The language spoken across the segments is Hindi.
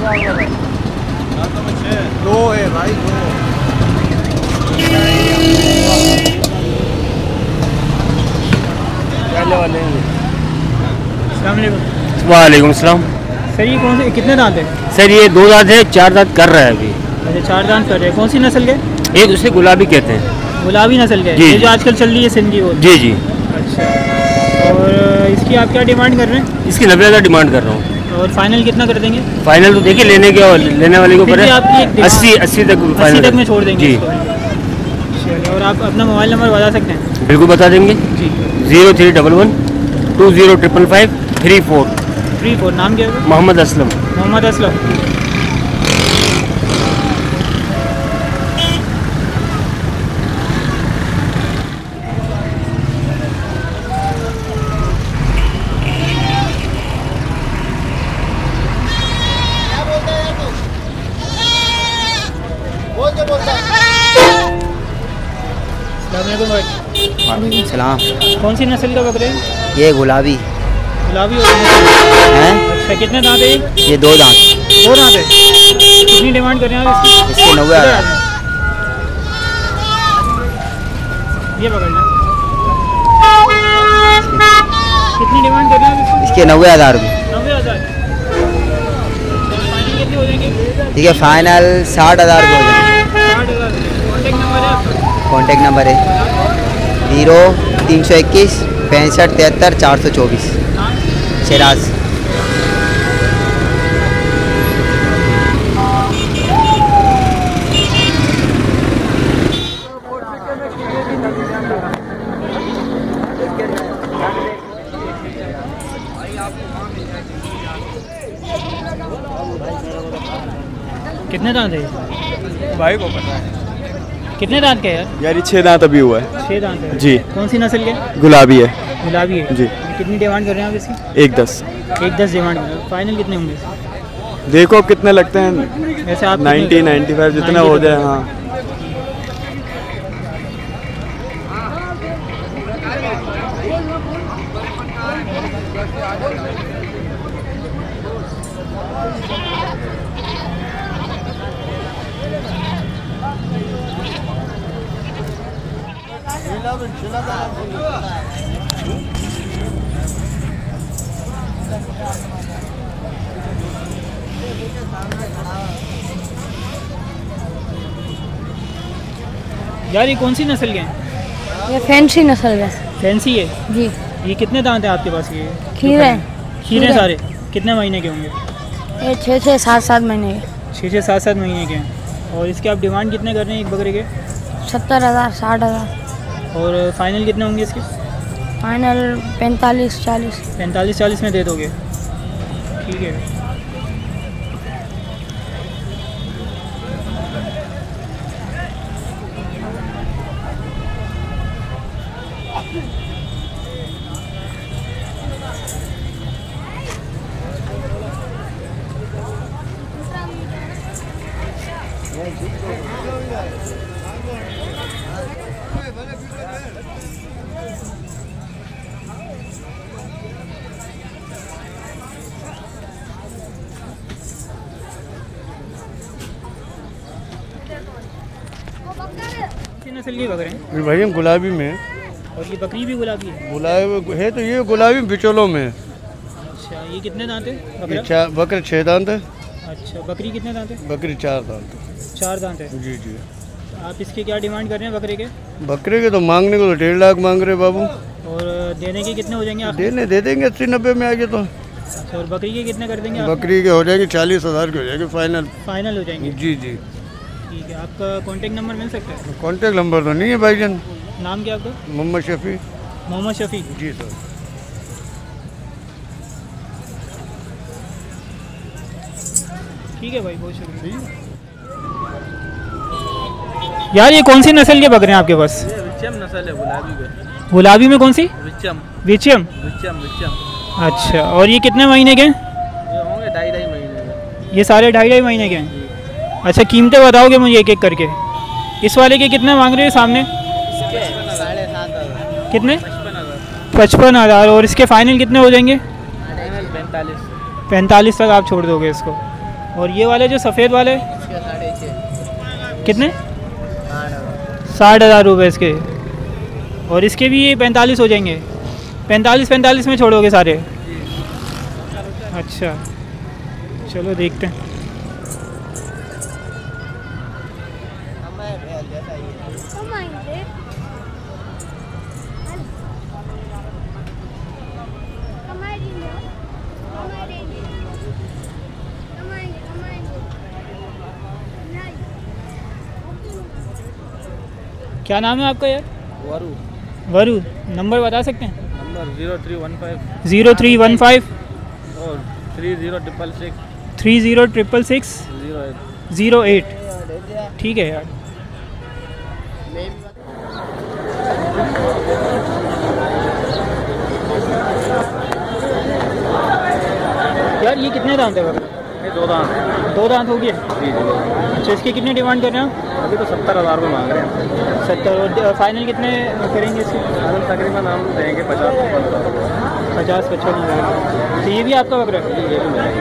दो है भाई, दो। वालेकुम सलाम। सर ये कौन से कितने दांत है? सर ये 2 दांत है, 4 दांत कर रहा है अभी। अच्छा 4 दांत कर रहे हैं। कौन सी नस्ल के? एक उसे गुलाबी कहते हैं। गुलाबी नस्ल के? जी, ये जो आजकल चल रही है सिंधी वो? जी जी। अच्छा, और इसकी आप क्या डिमांड कर रहे हैं? इसकी 90,000 डिमांड कर रहा हूँ। और फाइनल कितना कर देंगे? फाइनल तो देखिए लेने वाले के ऊपर है। आपकी 80 तक फाइनल तक में छोड़ देंगे जी। इसको। चलिए, और आप अपना मोबाइल नंबर बता सकते हैं? बिल्कुल बता देंगे जी। 0311 2055 34। नाम क्या है? मोहम्मद असलम। मोहम्मद असलम। वालेकुम सलाम। कौन सी नस्ल का बकरे हैं? ये गुलाबी गुलाबी और है। अच्छा, कितने दांत है? ये 2 दांत। 2 दांत है। कितनी डिमांड कर रहे हैं आप इसकी? इसके 90,000। ये पकड़ लें। कितनी डिमांड कर रहे हैं आप इसकी? इसके 90,000 रुपये। 90,000। फाइनल कितने हो जाएंगे? ठीक है, फाइनल 60,000 रुपये हो जाएंगे। 60,000। कॉन्टेक्ट नंबर है आपका? कॉन्टेक्ट नंबर है 0321 65 73 424। शिराज। कितने दांत है? भाई को पता है कितने दांत के है यार? 6 दांत अभी हुआ है। 6 दांत है जी। कौन सी नस्ल के? गुलाबी है गुलाबी है जी। कितनी डिमांड कर रहे हैं आप इसकी? 110। 110 डिमांड कर रहे हैं। फाइनल कितने होंगे? देखो कितने लगते हैं, वैसे आप 90 95 जितना हो जाए। हाँ यार ये कौन सी नस्ल के हैं? ये फैंसी नस्ल है। फैंसी है जी। ये कितने दांत है आपके पास? ये खीरे खीरे सारे कितने महीने के होंगे? ये 6 से 7 महीने के। 6 से 7 महीने के हैं। और इसके आप डिमांड कितने कर रहे हैं एक बकरे के? 70,000 60,000। और फाइनल कितने होंगे इसके? फाइनल 45 40। 45 40 में दे दोगे? ठीक है। नस्ल की बकरे हैं भाई, हम गुलाबी में। और ये बकरी भी गुलाबी है? गुलाबी है तो ये गुलाबी बिचौलों में। अच्छा, ये कितने दांत है बकरे 6 दांत है। अच्छा, बकरी कितने दांत है? बकरी 4 दांत है। 4 दांत है। जी जी। आप इसके क्या डिमांड कर रहे हैं बकरे के? बकरे के तो मांगने को तो 1.5 लाख मांग रहे बाबू। और देने के कितने हो जाएंगे आप? देने दे देंगे 80 90 में आगे तो। अच्छा, और बकरी के कितने कर देंगे आप? बकरी के हो जाएंगे 40,000 के हो जाएंगे फाइनल। फाइनल हो जाएंगे? जी जी। ठीक है। आपका कॉन्टेक्ट नंबर मिल सकता है? कॉन्टेक्ट नंबर तो नहीं है भाईजान। नाम क्या आपका? मोहम्मद शफी। मोहम्मद शफी। जी सर। ठीक है भाई, बहुत शुक्रिया। यार ये कौन सी नस्ल के बकरे हैं आपके पास? ये विचम नस्ल है गुलाबी में। गुलाबी में कौन सी? विचम। विचम? विचम विचम। अच्छा, और ये कितने महीने के हैं? ये होंगे 2.5 महीने के। ये सारे 2.5 महीने के हैं? अच्छा, कीमतें बताओगे मुझे एक एक करके? इस वाले के कितने मांग रहे हैं सामने? 7,500। कितने? 55,000। 55,000। और इसके फाइनल कितने हो जाएंगे? 45। 45 तक आप छोड़ दोगे इसको? और ये वाले जो सफ़ेद वाले कितने? 60,000 रुपये इसके। और इसके भी ये 45 हो जाएंगे। 45 में छोड़ोगे सारे? अच्छा चलो देखते हैं। क्या नाम है आपका यार? वरू। वरू। नंबर बता सकते हैं? नंबर 0315 0315 और 3066 3066 08। ठीक है यार। यार ये कितने दांत है बकरा? ये 2 दांत है। 2 दांत हो गया? जी जी। अच्छा इसके कितने डिमांड कर रहे हैं आप? अभी तो 70,000 रुपये मांग रहे हैं। 70। और फाइनल कितने करेंगे इसके? फाइनल तकरीबन हम देंगे 50-55 हज़ार। तो ये भी आपका बकरा है? ये भी मिलेगा।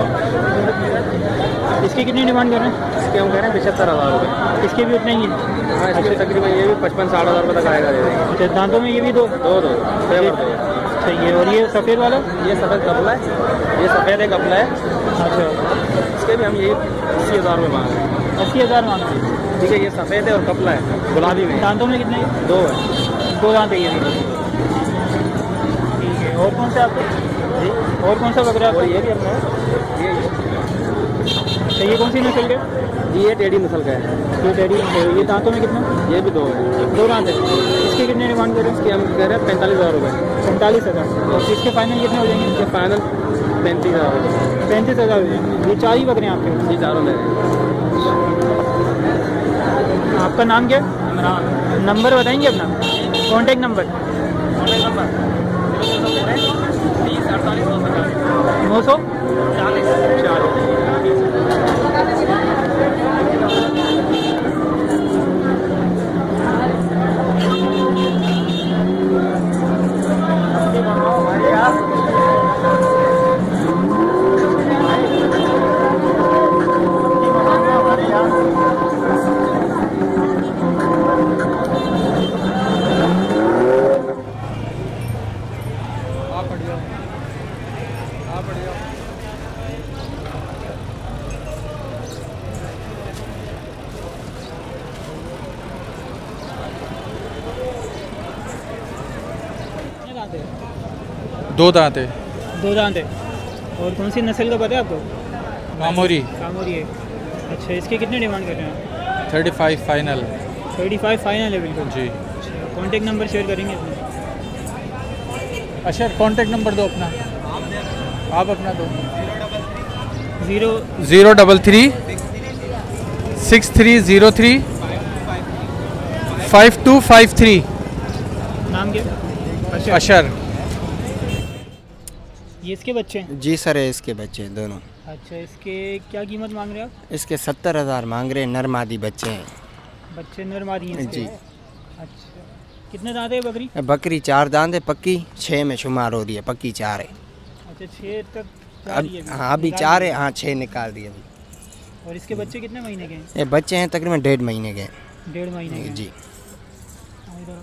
इसके कितने डिमांड कर रहे हैं? इसके हम कह रहे हैं 75,000 रुपये। इसके भी उतने ही हैं? हाँ इसके तकरीबन ये भी 55-60 हज़ार रुपये तक आएगा, दे देंगे। अच्छा दांतों में ये भी दो? दो फेवर दो। सही है। और ये सफ़ेद वाला? ये सफ़ेद कपला है, ये सफ़ेद है कपला है। अच्छा इसके भी हम यही 80,000 रुपये मांग रहे हैं। 80,000 मांगते हैं? ठीक है। ये सफ़ेद है और कपला है, गुलाबी में। दांतों में कितने? 2 है। 2 दांत है ये भी। ठीक है। और कौन सा आपको? जी। और कौन सा बकरा है और आपका? ये भी अपना है। अच्छा ये कौन सी नस्ल के? ये टेडी नस्ल का है। ये टेडी नस्ल है। ये दांतों में कितना? ये भी 2 है। 2 दांत है। इसके कितने डिमांड कर रहे हैं? इसके हम कह रहे हैं 45,000 रुपये। 45,000। और इसके फाइनल कितने हो जाएंगे? इसके फाइनल 35,000 रुपये। 35,000 हो जाएंगे। ये 4 ही बकरे हैं आपके? ये चारों मेरे हैं। आपका नाम क्या है? इमरान। नंबर बताएंगे अपना? Contact number? 900 2 दांत है। 2 दांत है। और कौन सी नस्ल का पता है आपको? कामोरी। कामोरी है। अच्छा इसके कितने डिमांड कर रहे हैं? 35 फाइनल। 35 फाइनल है बिल्कुल। जी। अच्छा कॉन्टैक्ट नंबर शेयर करेंगे अपना? अच्छा कॉन्टैक्ट नंबर दो अपना। आप अपना दो। 033 6303 5253। नाम क्या? अशर। ये इसके बच्चे हैं? जी सर है इसके बच्चे हैं दोनों। अच्छा इसके क्या कीमत मांग रहे हैं आप? इसके 70,000 मांग रहे हैं। नर मादी बच्चे हैं। बच्चे नर मादी हैं इसके? जी। अच्छा कितने दांत है बकरी? बकरी 4 दांत है पक्की, 6 में शुमार हो रही है, पक्की 4 है। अच्छा 6 तक जा अब रही है हाँ अभी 4 है। हाँ 6 निकाल दिए अभी। और इसके बच्चे कितने महीने के हैं? ये बच्चे हैं तकरीबन 1.5 महीने के। 1.5 महीने के? जी। हाँ, इधर आओ।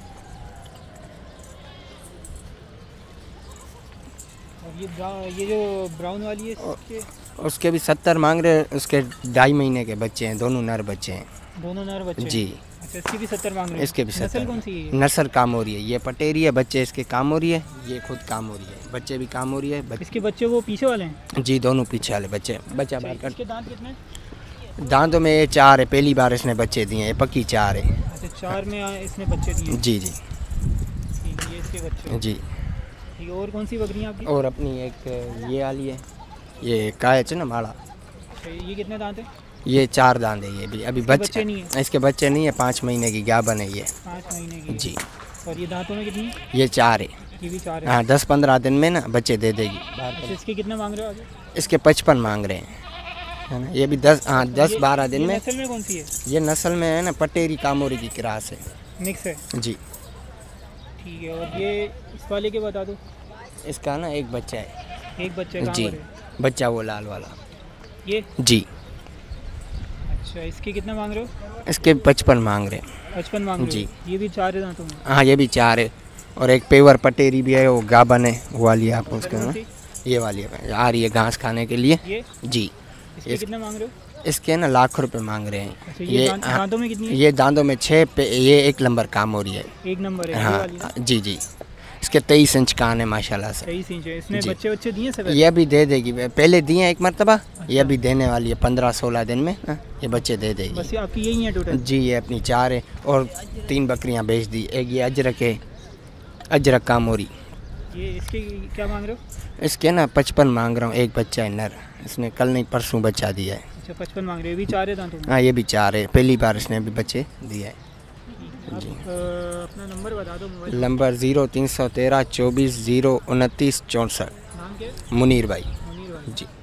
और ये जो ब्राउन वाली है इसके? उसके भी 70 मांग रहे हैं। उसके 2.5 महीने के बच्चे हैं, दोनों नर बच्चे हैं। दोनों नर बच्चे? जी। अच्छा इसकी भी 70 मांग रहे हैं? इसके भी 70। नस्ल कौन सी है? नस्ल कामोरी है। ये पटेरी है, बच्चे इसके कामोरी है। ये खुद कामोरी है, बच्चे भी कामोरी है। इसके बच्चे वो पीछे वाले हैं? जी दोनों पीछे वाले बच्चे। बच्चा बाहर कर। इसके दांत कितने? दांतों में ये 4 है। पहली बार इसने बच्चे दिए हैं। ये पक्की 4 है। अच्छा 4 में इसने बच्चे दिए? जी जी। ठीक है ये इसके बच्चे? जी। ठीक है। और कौन सी बकरी है आपकी? और अपनी एक ये वाली है, ये कायच ना माड़ा। अच्छा ये कितने दांत है? ये 4 दांत है। ये भी अभी बच्चे नहीं है? इसके बच्चे नहीं है। 5 महीने की गाभन है ये। 5 महीने की? जी। और ये दांतों में कितनी? ये 4 है। ये भी 4 है? हाँ 10-15 दिन में ना बच्चे दे देगी। अच्छा इसके कितने मांग रहे हो आगे? इसके 55 मांग रहे हैं, है ना। ये भी 10-12 दिन में। नस्ल में कौन सी है? ये नस्ल में है ना पटेरी कामोरी की क्रास है। मिक्स है? जी। ठीक है। और ये इस वाले के बता दो। इसका ना एक बच्चा है। एक बच्चे कहाँ जी पर है? बच्चा वो लाल वाला। ये जी। अच्छा, इसके कितना मांग रहे हो? इसके 55 मांग रहे हैं। 55 मांग रहे जी। हो? ये भी 4 है दांतों में? हाँ ये भी 4 है। और एक पेवर पटेरी भी है, वो गाबन है, वो वाली है आप उसके ना, ये वाली है, आ रही है घास खाने के लिए। ये जी। इसके कितना मांग रहे हो? इसके ना लाखों रुपए मांग रहे हैं। अच्छा, ये दांतों में कितनी है? ये दांतों में 6 पे, ये 1 नंबर काम हो रही है। 1 नंबर है ये हाँ वाली ना? जी जी। इसके 23 इंच कान है माशाल्लाह से। 23 इंच है। इसने जी। बच्चे दिए सब? ये भी दे देगी, पहले दिए एक मरतबा, ये भी देने वाली है 15-16 दिन में ना, ये बच्चे दे देगी। बस ये आपकी यही है टोटल? जी, ये अपनी 4 है और 3 बकरियां बेच दी। एक ये अजरक है, अजरक कामोरी। ये इसके क्या मांग रहे हो? इसके ना 55 मांग रहा हूँ। एक बच्चा है नर, इसने कल नहीं परसों बच्चा दिया है। अच्छा, 55 मांग रहे हो। ये भी 4 है दांतों में? हाँ ये भी 4 है, पहली बार इसने अभी बच्चे दिया है। आप अपना नंबर बता दो मोबाइल। नंबर 0313 24 0 29 64। नाम क्या है? मुनीर भाई। मुनीर भाई। जी।